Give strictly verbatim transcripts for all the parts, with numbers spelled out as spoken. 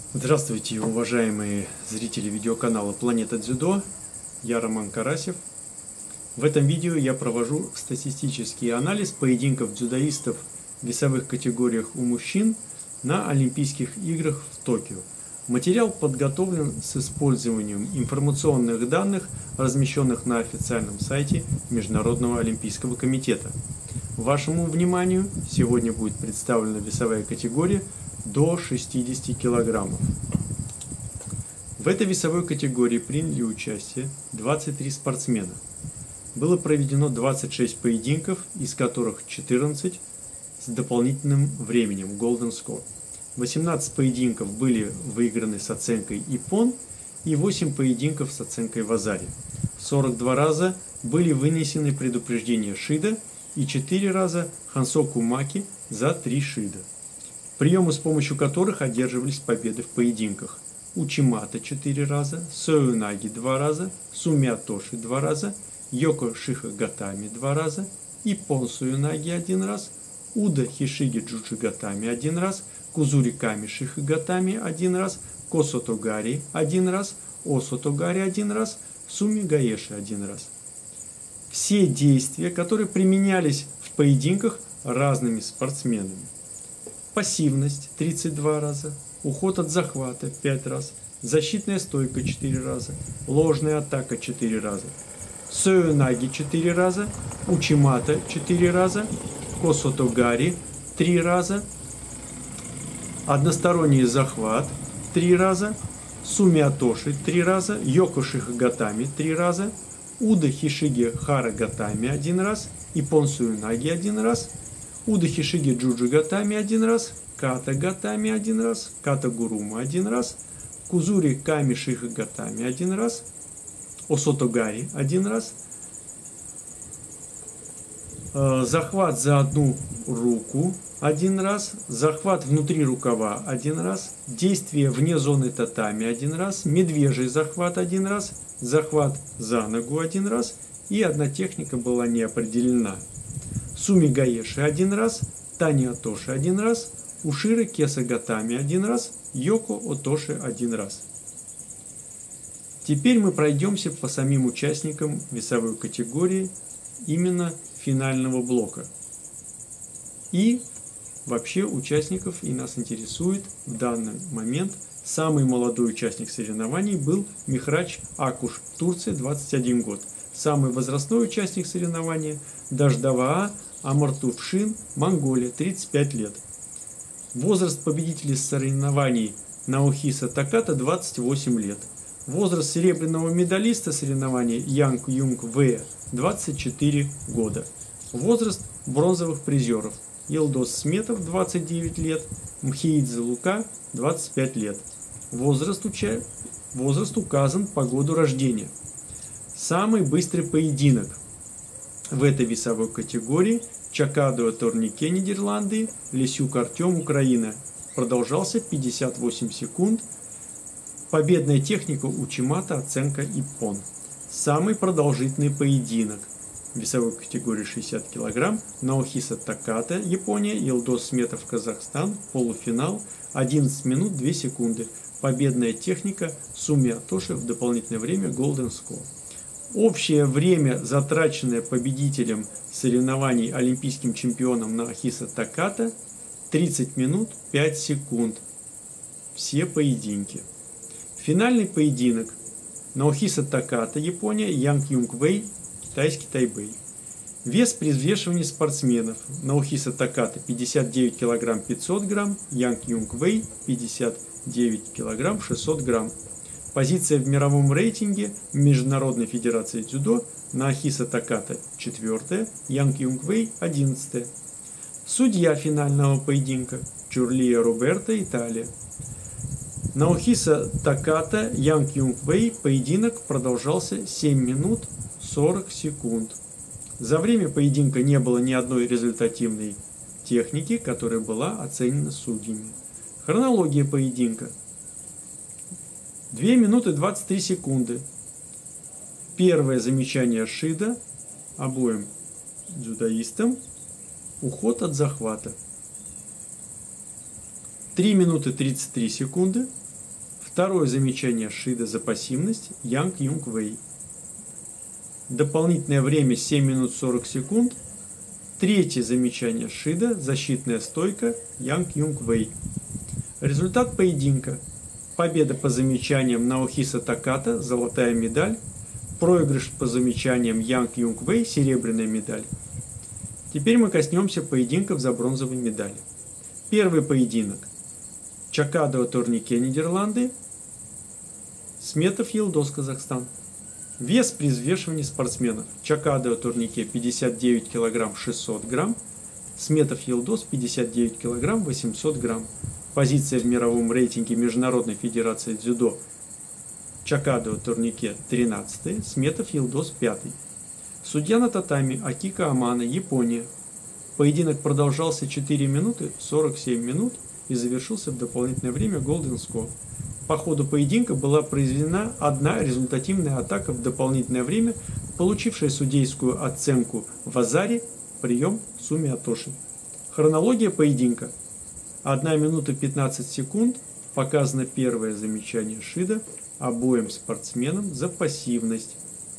Здравствуйте, уважаемые зрители видеоканала Планета Дзюдо. Я Роман Карасев. В этом видео я провожу статистический анализ поединков дзюдоистов в весовых категориях у мужчин на Олимпийских играх в Токио. Материал подготовлен с использованием информационных данных, размещенных на официальном сайте Международного Олимпийского комитета. Вашему вниманию сегодня будет представлена весовая категория до шестидесяти килограммов. В этой весовой категории приняли участие двадцать три спортсмена. Было проведено двадцать шесть поединков, из которых четырнадцать с дополнительным временем Golden Score. восемнадцать поединков были выиграны с оценкой Иппон и восемь поединков с оценкой Вазари. сорок два раза были вынесены предупреждения Шида и четыре раза Хансоку Маки за три Шида. Приемы, с помощью которых одерживались победы в поединках: Учимата четыре раза, Союнаги два раза, Сумиотоши два раза, Йоко Шихагатами два раза, Иппон Союнаги один раз, Уда Хишиги Джуджигатами один раз, Кузуриками Шихагатами один раз, Косотогари один раз, Осотогари один раз, Сумигаеши один раз. Все действия, которые применялись в поединках разными спортсменами. Пассивность тридцать два раза, уход от захвата пять раз, защитная стойка четыре раза, ложная атака четыре раза, Союнаги четыре раза, Учимата четыре раза, Косотогари три раза, односторонний захват три раза, Сумиотоши три раза, Йоко Шихагатами три раза, Уда Хишиги Харагатами один раз, Иппон Союнаги один раз, Уда Хишиги Джуджигатами один раз, Ката Гатами один раз, Ката Гурума один раз, Кузури Ками Шихагатами один раз, Осотогари один раз, захват за одну руку один раз, захват внутри рукава один раз, действие вне зоны татами один раз, медвежий захват один раз, захват за ногу один раз, и одна техника была не определена. Сумигаеши один раз, Тани Отоши один раз, Ушира Кесагатами один раз, Йоко Отоши один раз. Теперь мы пройдемся по самим участникам весовой категории именно финального блока. И вообще участников, и нас интересует в данный момент самый молодой участник соревнований был Михрач Акуш, Турция, двадцать один год. Самый возрастной участник соревнования Даждаваа Амартувшин, Монголия, тридцать пять лет. Возраст победителей соревнований Наохиса Таката двадцать восемь лет. Возраст серебряного медалиста соревнований Янг Юнг Вэя двадцать четыре года. Возраст бронзовых призеров Илдос Сметов двадцать девять лет, Мхеидзе Лука двадцать пять лет. Возраст, уча... Возраст указан по году рождения. Самый быстрый поединок в этой весовой категории Чакадуа Торнике, Нидерланды, Лесюк Артем, Украина, продолжался пятьдесят восемь секунд. Победная техника Учимата, оценка Иппон. Самый продолжительный поединок в весовой категории шестьдесят килограмм Наохиса Таката, Япония, Илдос Сметов, Казахстан, полуфинал, одиннадцать минут две секунды. Победная техника Сумиотоши, в дополнительное время Golden Score. Общее время, затраченное победителем соревнований олимпийским чемпионом Наохиса Таката, тридцать минут пять секунд. Все поединки. Финальный поединок Наохиса Таката, Япония, Янг Юнг Вэй, китайский Тайбэй. Вес при взвешивании спортсменов: Наохиса Таката пятьдесят девять килограмм пятьсот грамм, Янг Юнг Вэй пятьдесят девять килограмм шестьсот грамм. Позиция в мировом рейтинге Международной Федерации Дзюдо: Наохиса Таката четвёртая, Янг Юнг Вэй одиннадцатая. Судья финального поединка Чурлия Роберто, Италия. Наохиса Таката, Янг Юнг Вэй. Поединок продолжался семь минут сорок секунд. За время поединка не было ни одной результативной техники, которая была оценена судьями. Хронология поединка: две минуты двадцать три секунды. Первое замечание Шида обоим дзюдоистам: уход от захвата. три минуты тридцать три секунды. Второе замечание Шида за пассивность Янг Юнг Вэй. Дополнительное время семь минут сорок секунд. Третье замечание Шида защитная стойка Янг Юнг Вэй. Результат поединка. Победа по замечаниям Наохиса Таката, золотая медаль. Проигрыш по замечаниям Янг Юнг Вэй, серебряная медаль. Теперь мы коснемся поединков за бронзовые медали. Первый поединок. Чакадо турнике Нидерланды. Сметов Йылдос, Казахстан. Вес при взвешивании спортсменов. Чакадо турнике пятьдесят девять килограмм шестьсот грамм. Сметов Йылдос пятьдесят девять килограмм восемьсот грамм. Позиция в мировом рейтинге Международной Федерации дзюдо. Чакадо турнике тринадцатый, Сметов Йылдос пятый. Судья на татами Акика Амано, Япония. Поединок продолжался четыре минуты сорок семь минут и завершился в дополнительное время Golden Score. По ходу поединка была произведена одна результативная атака в дополнительное время, получившая судейскую оценку в Азаре, прием Сумиотоши. Хронология поединка. одна минута пятнадцать секунд. Показано первое замечание Шида обоим спортсменам за пассивность.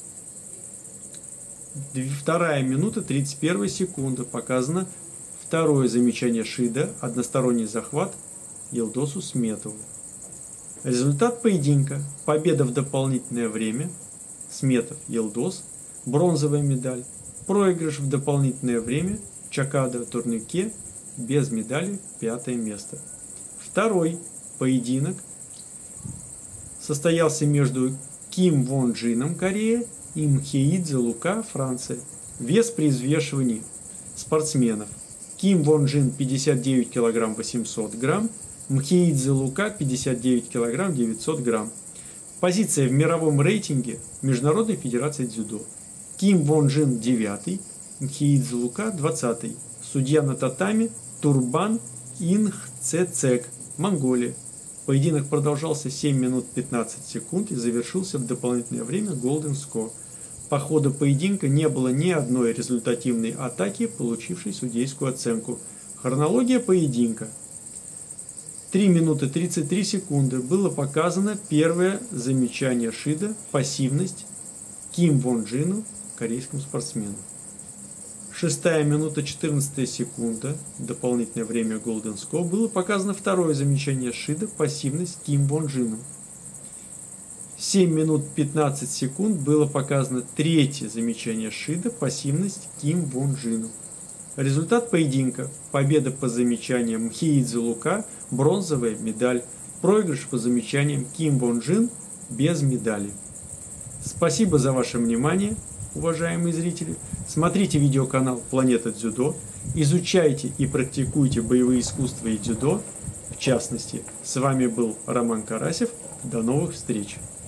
Вторая минута тридцать первая секунда. Показано второе замечание Шида, односторонний захват Йылдосу Сметову. Результат поединка. Победа в дополнительное время. Сметов Йылдос. Бронзовая медаль. Проигрыш в дополнительное время. Чакадо турнике. Без медали. Пятое место. Второй поединок состоялся между Ким Вон Джином, Корея, и Мхеидзе Лука, Франция. Вес при взвешивании спортсменов. Ким Вон Джин пятьдесят девять килограмм восемьсот грамм. Мхеидзе Лука пятьдесят девять килограмм девятьсот грамм. Позиция в мировом рейтинге Международной Федерации дзюдо. Ким Вон Джин девятый, Мхеидзе Лука двадцатый. Судья на татами Турбан Инхцецек, Монголия. Поединок продолжался семь минут пятнадцать секунд и завершился в дополнительное время Golden Score. По ходу поединка не было ни одной результативной атаки, получившей судейскую оценку. Хронология поединка. три минуты тридцать три секунды было показано первое замечание Шида, пассивность Ким Вон Джину, корейскому спортсмену. Шестая минута четырнадцатая секунда, дополнительное время Golden Score, было показано второе замечание Шида, пассивность Ким Вон Джину. семь минут пятнадцать секунд было показано третье замечание Шида, пассивность Ким Вон Джину. Результат поединка. Победа по замечаниям Мхеидзе Лука, бронзовая медаль. Проигрыш по замечаниям Ким Вон Джин, без медали. Спасибо за ваше внимание, уважаемые зрители. Смотрите видеоканал Планета Дзюдо, изучайте и практикуйте боевые искусства и дзюдо. В частности, с вами был Роман Карасев. До новых встреч!